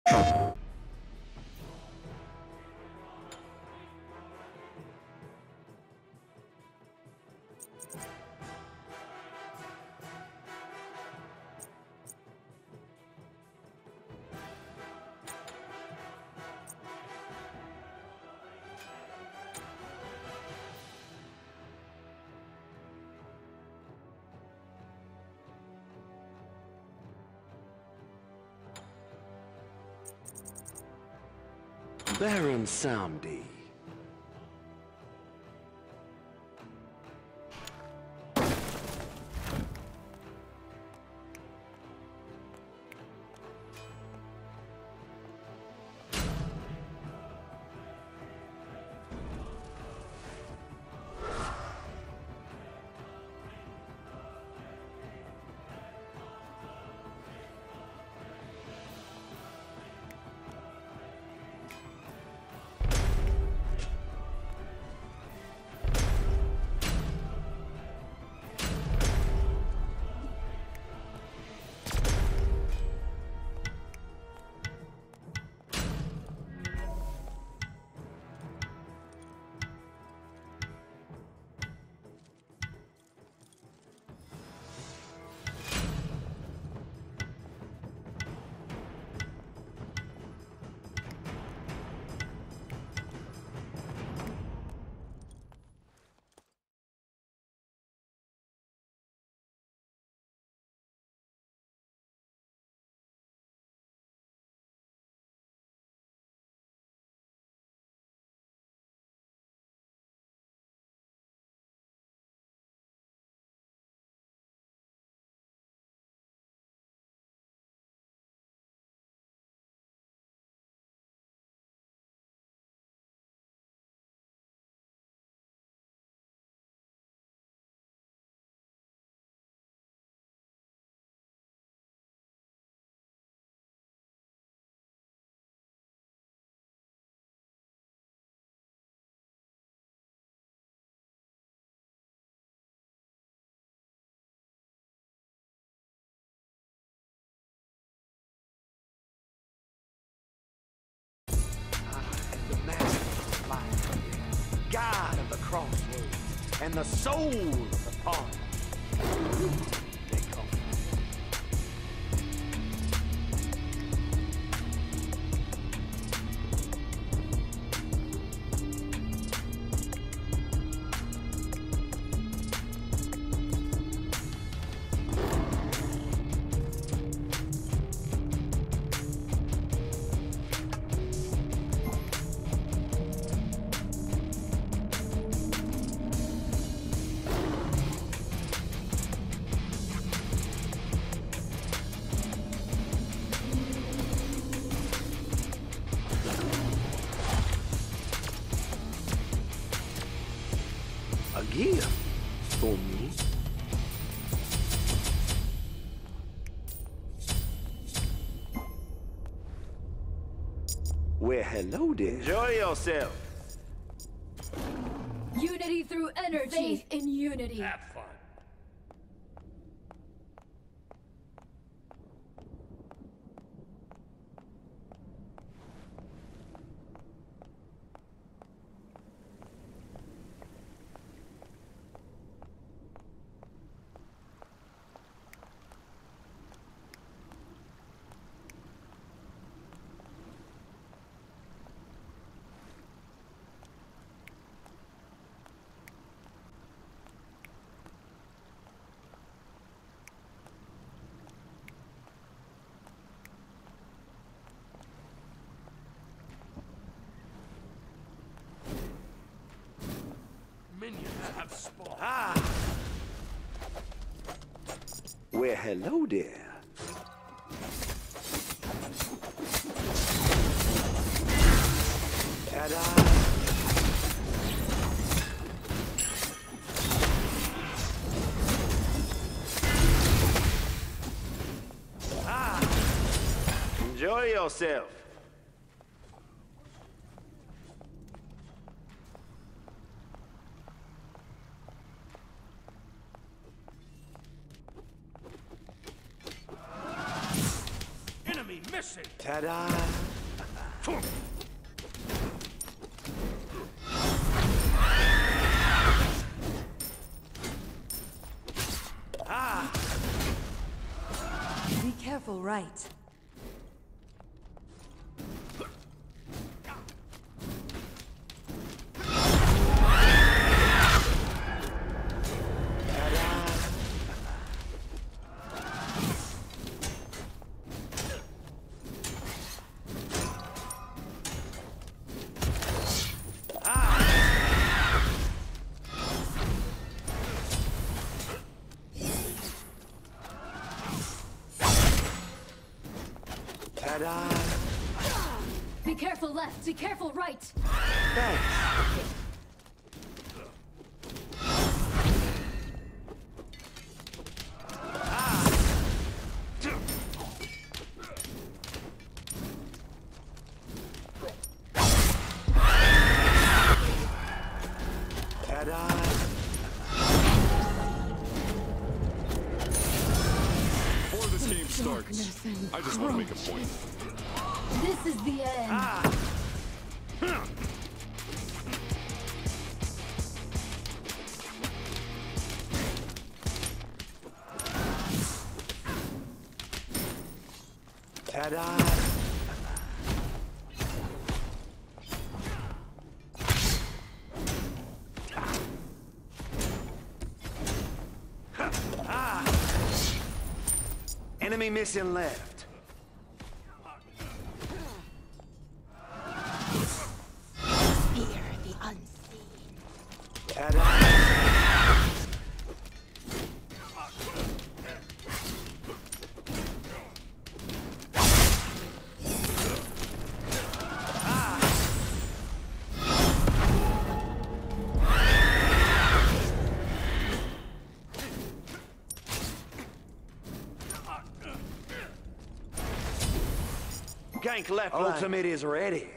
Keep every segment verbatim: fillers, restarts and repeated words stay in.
Baron Samedi. God of the crossroads and the soul of the party. They call me. A gift for me. Well, hello there. Enjoy yourself. Unity through energy. Faith in unity. Have fun. Minions have spawned. Ah! Well, hello there. Ta-da! Ah! Enjoy yourself. Enemy missing. Ta-da! Ah! Be careful, right? Ta-da! Be careful left. Be careful right. Thanks. Ta-da! Before this game starts, I just want to make a point. This is the end. Ah! Ta-da! Ah! Enemy mission left. Fear the unseen. Ta-da! Gank left line. Ultimate is ready.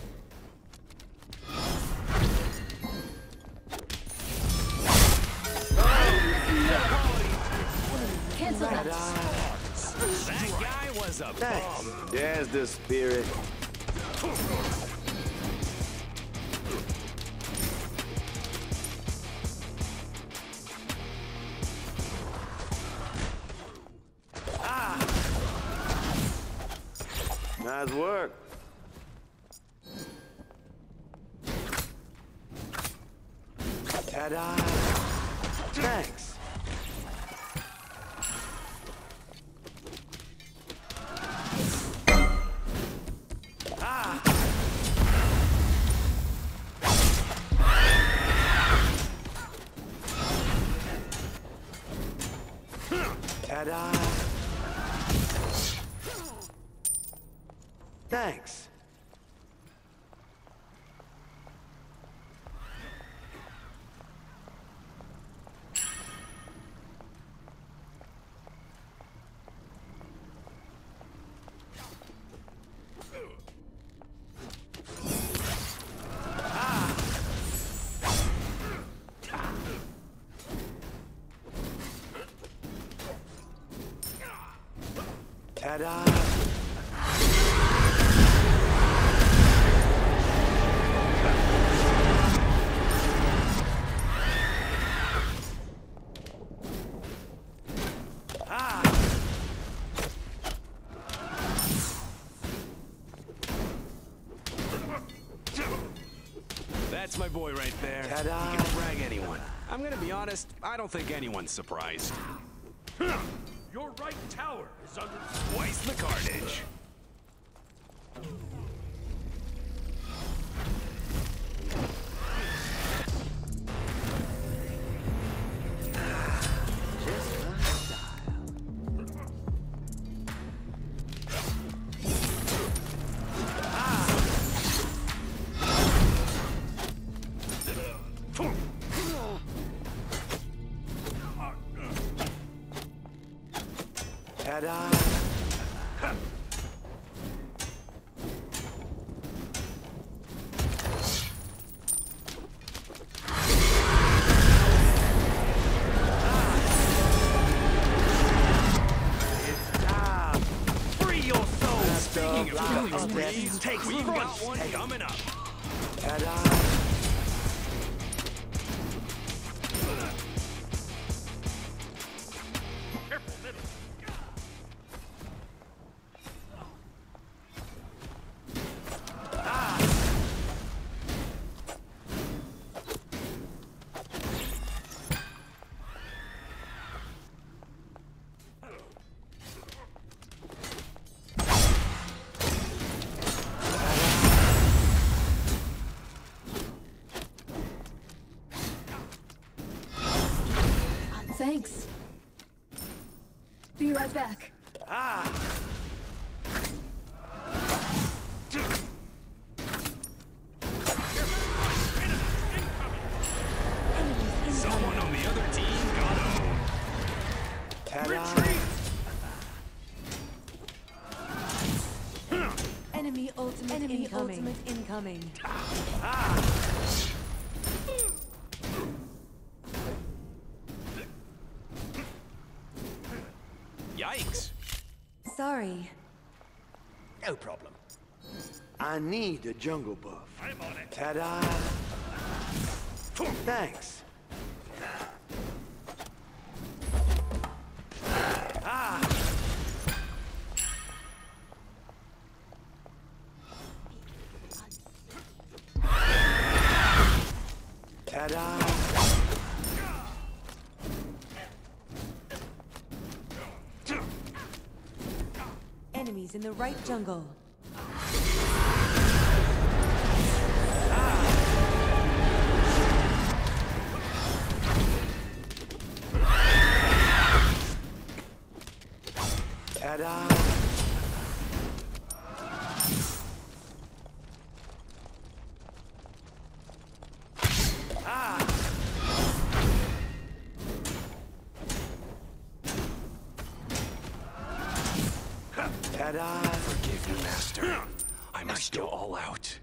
Cancel that. That guy was a Thanks. bum. There's the spirit. Ah! Nice work. Ta-da! Thanks. Ah! Ta-da! Thanks. Ta-da! Ah! That's my boy right there. Ta-da. He can frag anyone. I'm gonna be honest, I don't think anyone's surprised. Your right tower is under Twice the carnage. Just my style. Ta-da! It's time. Free your soul. Sucker of death takes We've front got one stage. coming up. Ta-da! Careful, middle. Thanks. Be right back. Ah! Someone on the other team got him. Ta-da! Enemy ultimate Enemy incoming. Ultimate incoming. Yikes. Sorry. No problem. I need a jungle buff. I'm on it. Ta-da! Thanks. Ah! Ta-da! Enemies in the right jungle. Ta-da! Ah! Ta-da! Forgive me, Master. I must go all out.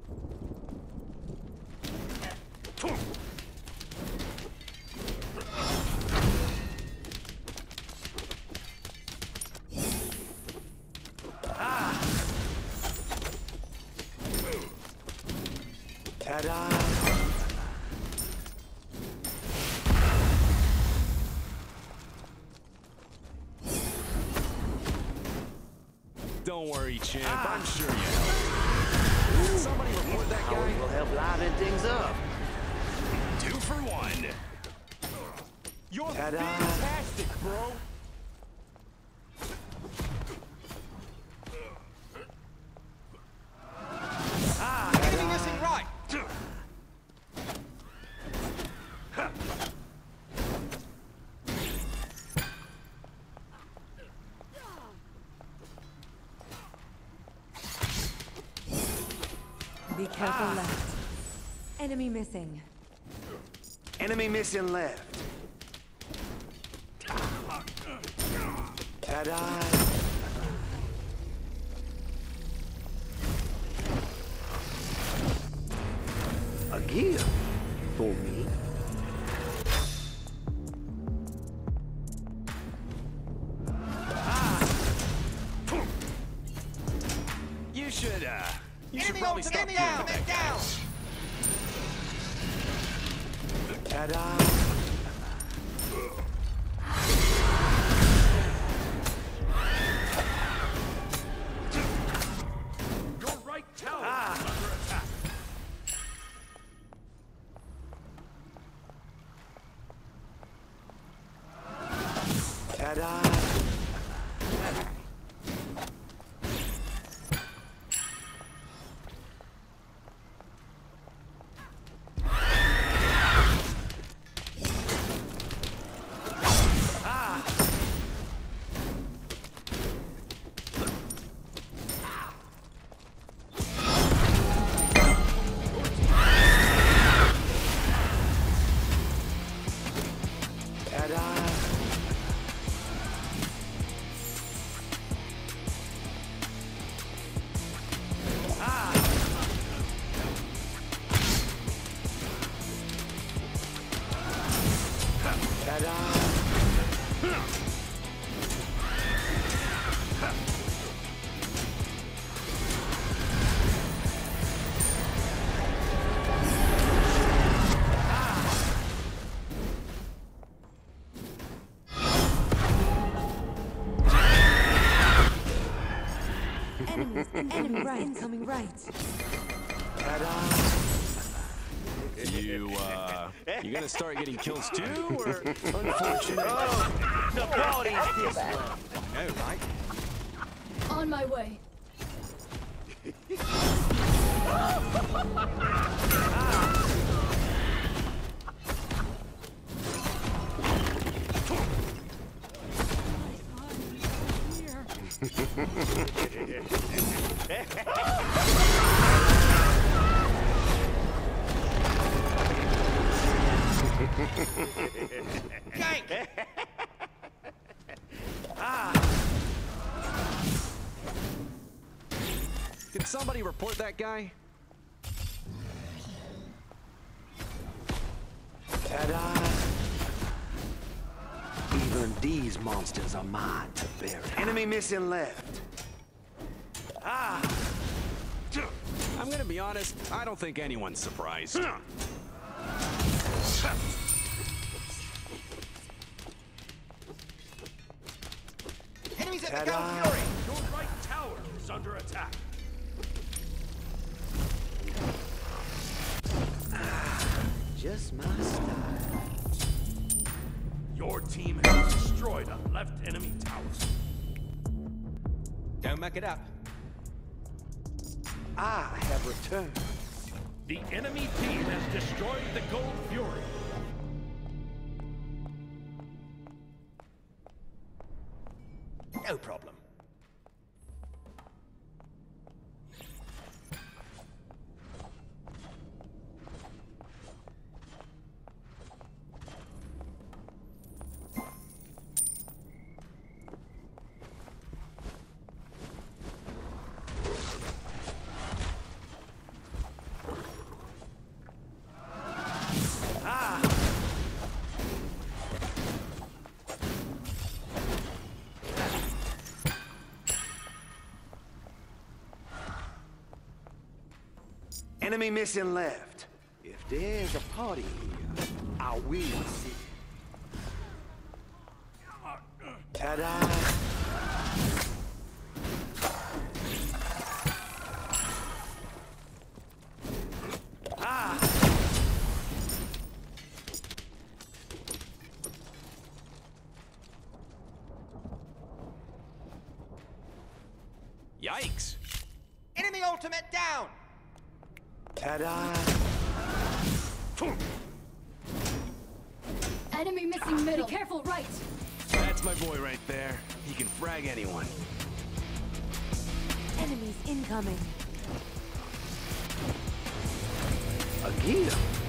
Ta-da! Don't worry, champ. I'm sure you helped. Somebody report that Howard guy. will help liven things up. Two for one. You're Ta-da. fantastic, bro. Anything isn't right. Be careful left. Enemy missing. Enemy missing left. Ta-da! A gift for me. You should, uh, you should Enemy probably ultimate stop doing down. that. down. Ta-da! Your right tower is under attack. Ta-da! Enemies, enemy right, incoming right. Ta-da! You, uh, you gonna start getting kills too, or? Unfortunate. Oh, the quality is this one. No, right? On my way. Can somebody report that guy? Ta-da! Even these monsters are mine to bury. Enemy missing left. Ah! I'm gonna be honest, I don't think anyone's surprised. Enemies at Ta-da. the Goat Fury! Your right tower is under attack. Just my style. Your team has destroyed a left enemy tower. Don't muck it up. I have returned. The enemy team has destroyed the Gold Fury. No problem. Enemy missing left. If there's a party here, I will see it. Ta-da! Yikes! Enemy ultimate down! Ta-da! Enemy missing middle. Be careful right. That's my boy right there. He can frag anyone. Enemies incoming. Again?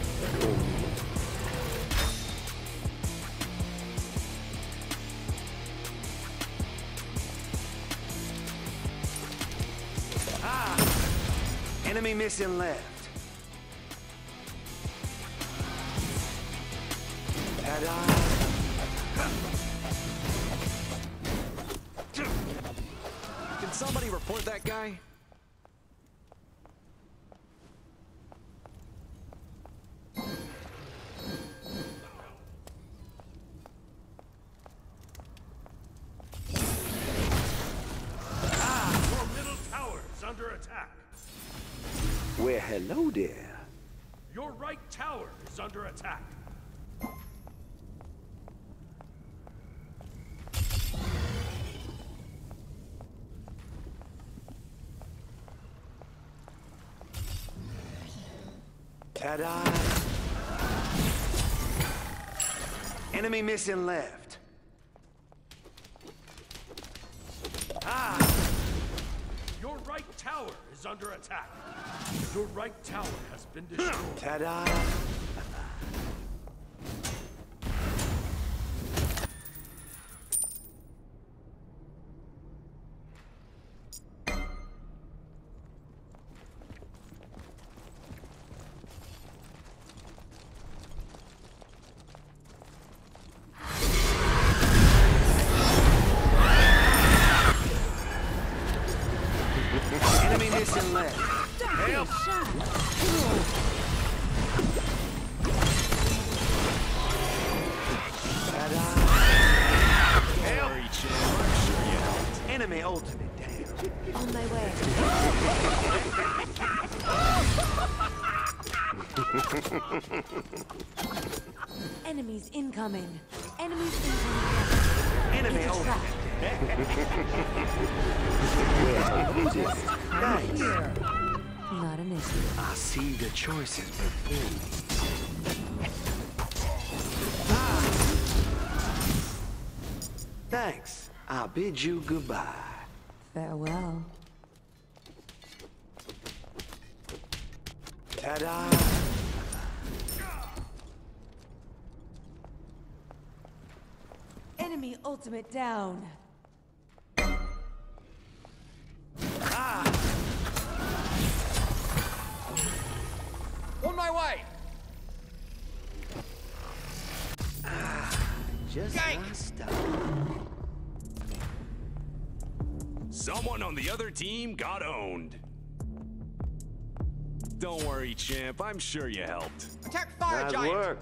Ah! Enemy missing left. Ta-da! Can somebody report that guy? Your middle tower is under attack. Well, hello there. Your right tower is under attack. Ta-da! Enemy missing left. Ah! Your right tower is under attack. Your right tower has been destroyed. Ta-da! Enemy missing left. Help! Ta-da! Help! Sorry, champ. I'm sure you helped. Enemy ultimate down. On my way. Enemies incoming. Enemies incoming. Enemy It's a over. trap. Thanks. Not an issue. I see the choices before me. Thanks. I bid you goodbye. Farewell. Ta-da! Enemy ultimate down. On my way. Just Yank. my stuff. Someone on the other team got owned. Don't worry, champ. I'm sure you helped. Attack fire Nice giant. work.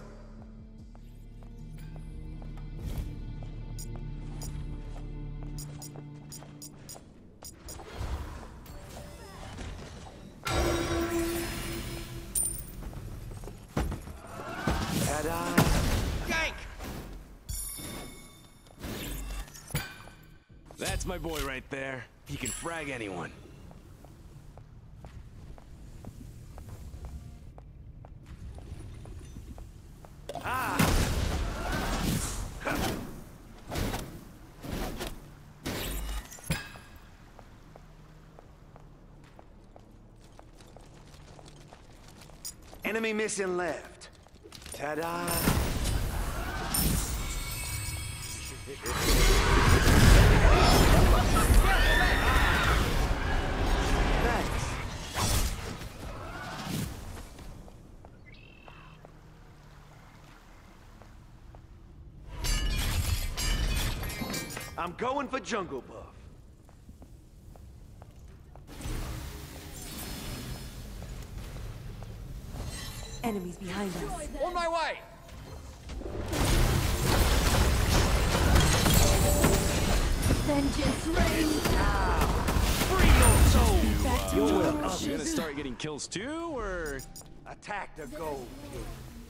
Ta-da! Gank. That's my boy right there. He can frag anyone. Enemy missing left. Ta-da! Thanks. I'm going for Jungle Buff. Enemies behind us. On my way. Vengeance reigns. Free your soul! Back to You're Jungle welcome. Rush. You gonna start getting kills too, or? Attack the gold king.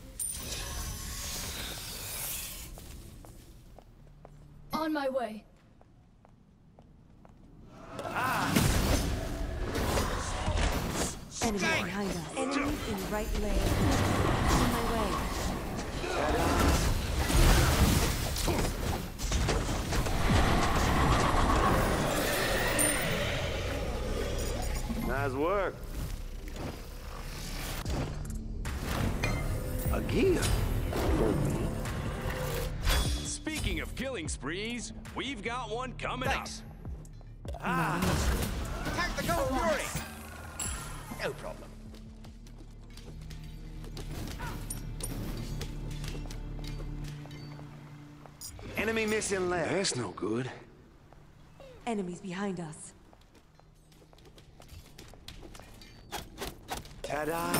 On my way. Enemies Gank. behind us. Enemies in right lane. On my way. Nice work. A gift for me. Speaking of killing sprees, we've got one coming Thanks. up. Attack the gold fury. No problem. Enemy missing left. That's no good. Enemies behind us. Ta-da!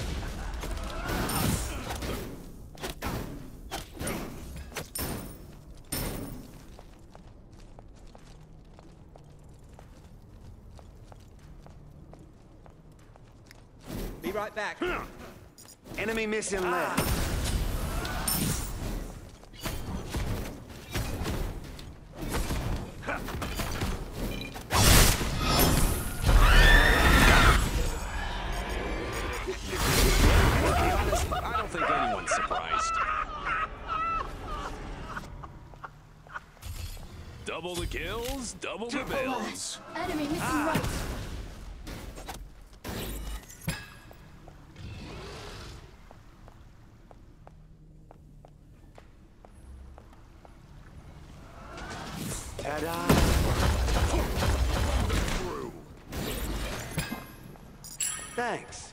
Be right back. Enemy missing left. I don't think anyone's surprised. Double the kills, double the bills. Enemy missing right. Ta-da! Thanks.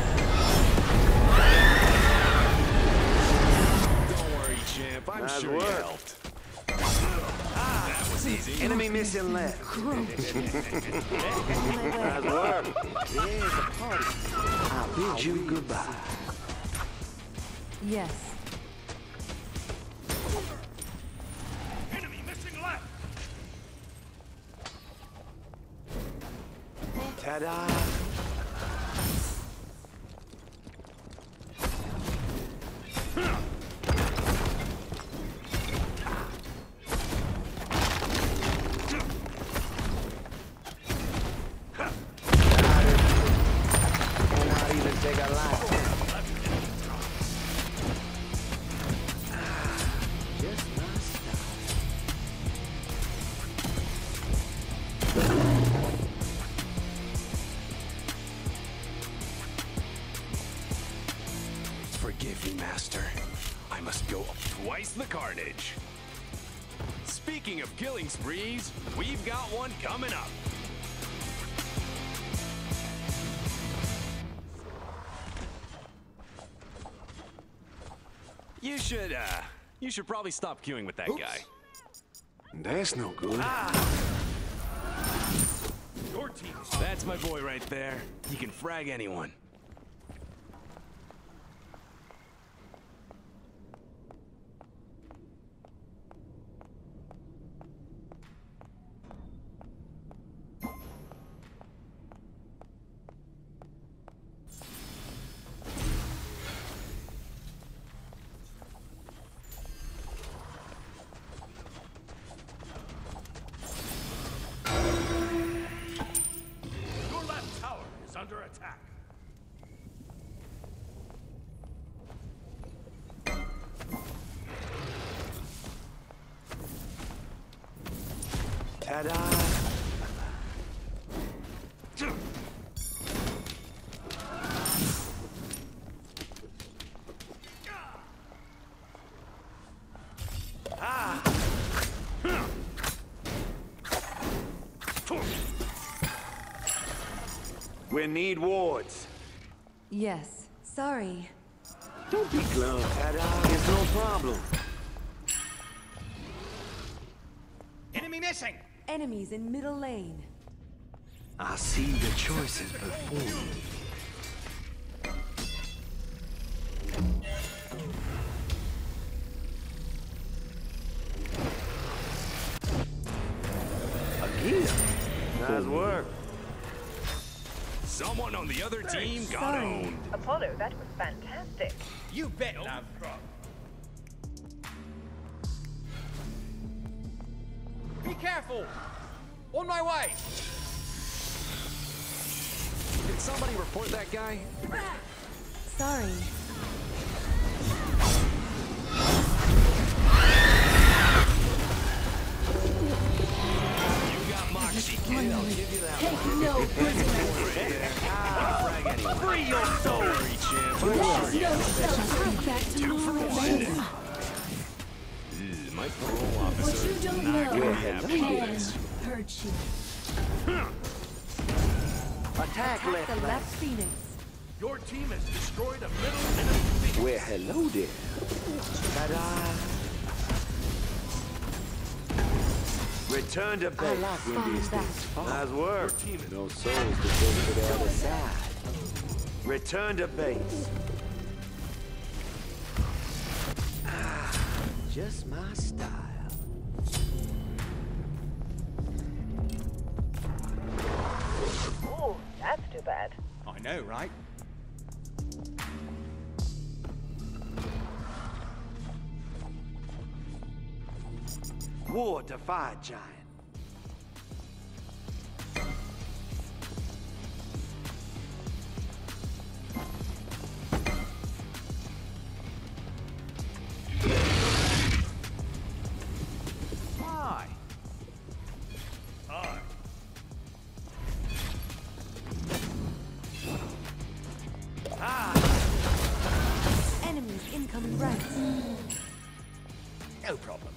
I'm Nice sure you work. easy. Enemy missing left. Gross. On my Nice way. work. There's a party. I'll bid you goodbye. Yes. Enemy missing left. Ta-da. And I'll even take a life. Just my style. Forgive me, Master. I must go twice the carnage. Speaking of killing sprees, we've got one coming up. You should, uh, you should probably stop queuing with that Oops. guy. That's no good. Your team is That's my boy right there. He can frag anyone. Your left tower is under attack. Ta-da. We need wards. Yes. Sorry. Don't be glum. Ta-da. It's no problem. Enemy missing. Enemies in middle lane. I see the choices before me. Again. Nice work. Someone on the other team got Sorry. owned. Apollo, that was fantastic. You bet, love. Be careful. On my way. Did somebody report that guy? Sorry. You got Moxie, kid. I'll give you that Take one. no prisoners. Frag anyone. Free your soul. Sorry, champ. There's no shelter. Back Two for tomorrow. one. baby. Ugh, my parole What officer you is don't not know gonna be happy with can this. hurt you. Attack Attack the left. left Phoenix. Your team has destroyed a middle enemy Phoenix. Well, hello there. Ta-da. Return to base. I like when these things Nice work. Your team is No souls to go to the other side. Return to base. Ah, just my style. Ooh, that's too bad. I know, right? War to fire giant. Why? time. Enemies incoming right. No problem.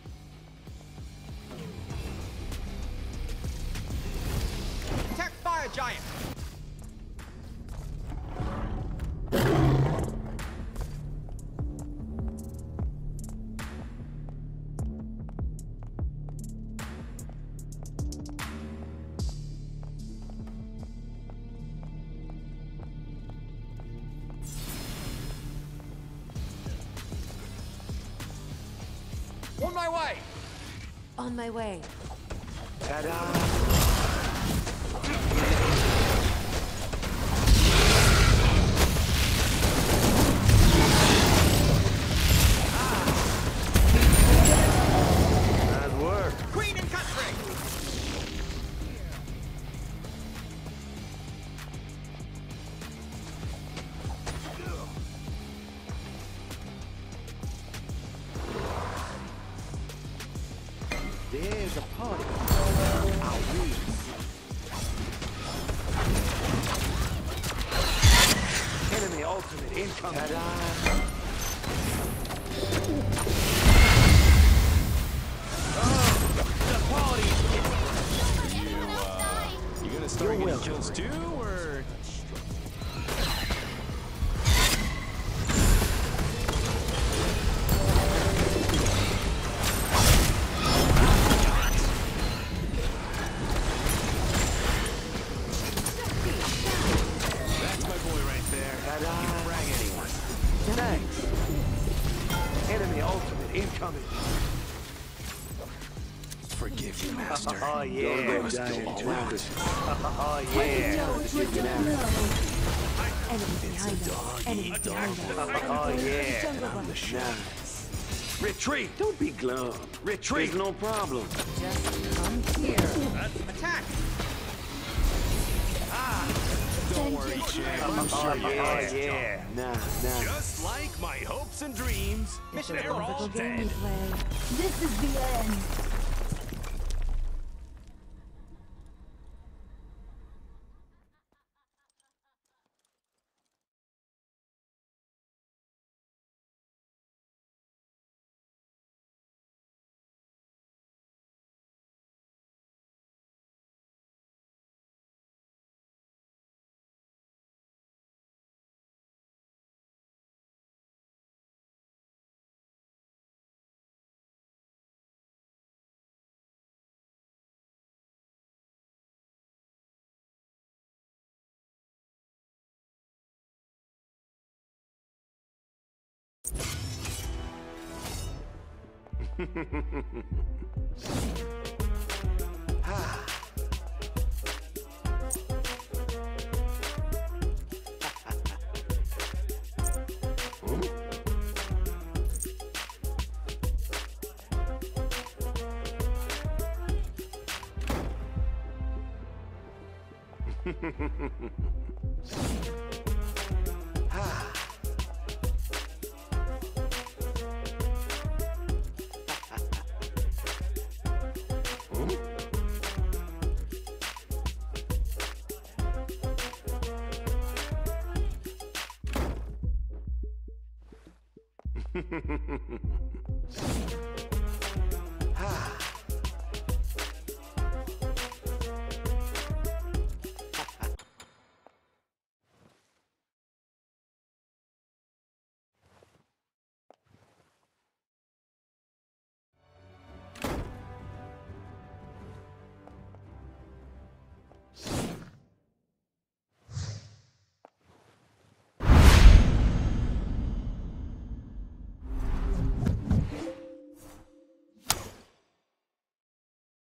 Attack fire giant. On my way. Ta-da! Good work. Queen and country! There's a party. I'll win. Enemy ultimate incoming. Ta-da! You gonna start getting kills too, or? That's my boy right there. Ta-da! You can frag anyone. Thanks. Enemy ultimate incoming. Forgive you, Master. Oh yeah. I must go all out. Oh yeah. Enemy behind us. Enemy behind us. Oh yeah. Jungle Bus. Nice. Retreat. Don't be glum. Retreat. There's no problem. Just come here. Attack! Don't worry, champ. I'm sure Oh you yeah. are. Yeah. Nah, nah. Just like my hopes and dreams, It's a they're all physical game dead. we play. This is the end.